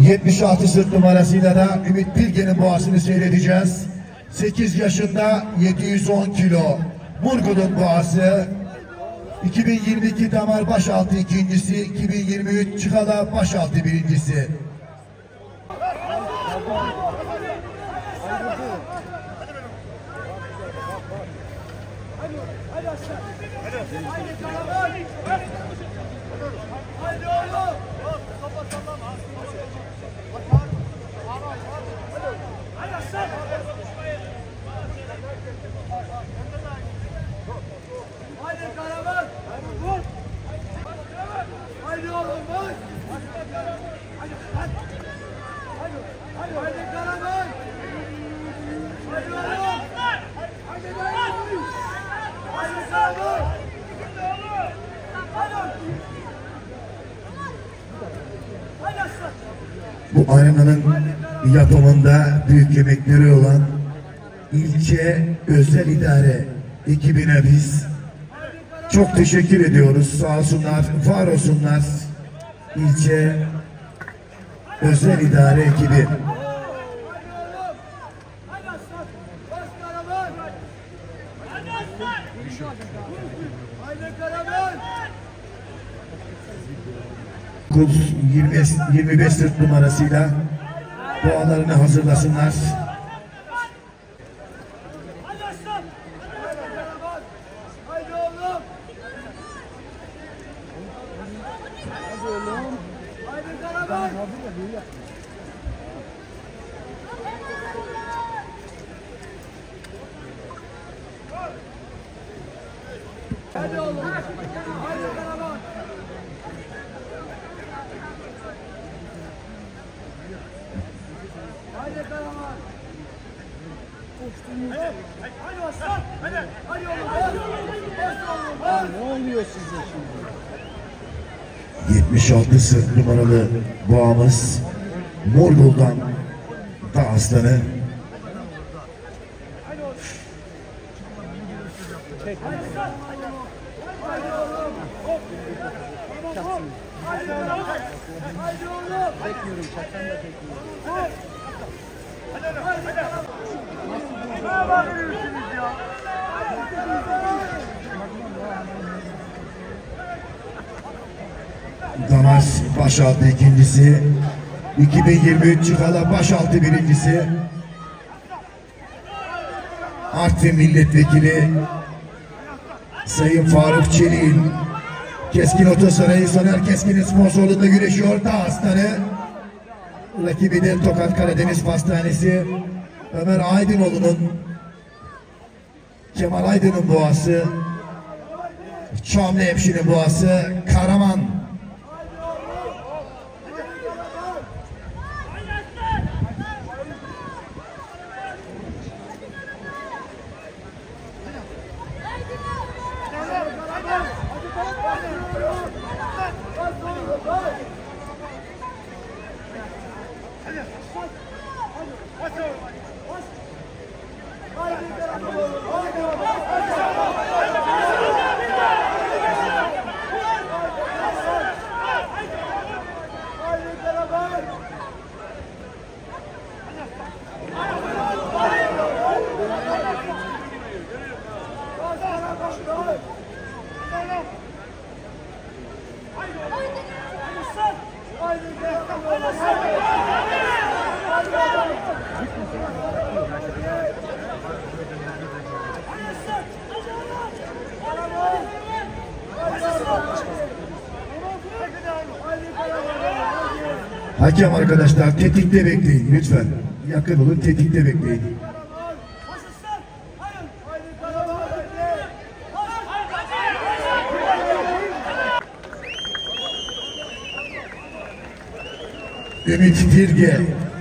76 sırt numarasıyla da Ümit Bilge'nin boğasını seyredeceğiz. 8 yaşında 710 kilo Murgul'un boğası. 2022 damar başaltı ikincisi, 2023 çıkala başaltı birincisi. Bu arenanın yapımında büyük emekleri olan ilçe özel idare ekibine biz çok teşekkür ediyoruz. Sağ olsunlar, var olsunlar. İlçe özel idare ekibi. Kul 25 sırt numarasıyla boğalarını hazırlasınlar. Hadi oğlum. Hadi karavan. Hadi karavan. Hadi aslan. Hadi. Hadi oğlum. Ne oluyor size şimdi? 76 sırt numaralı boğamız Morgul'dan da aslanı. Bekliyorum, şakan da bekliyorum. Damar başaltı ikincisi, 2023 çıkala başaltı birincisi. Artvin Milletvekili Sayın Faruk Çelik'in Keskin Otosarayı Soner Keskin'in sponsorluğunda güreşiyor. Dağ Aslanı. Rakibi de Tokat Karadeniz Pastanesi. Ömer Aydınoğlu'nun, Kemal Aydın'ın boğası, Çamlı Hemşire'nin boğası, Karaman. Hakem arkadaşlar tetikte bekleyin lütfen. Yakın olun, tetikte bekleyin. Ümit Bilge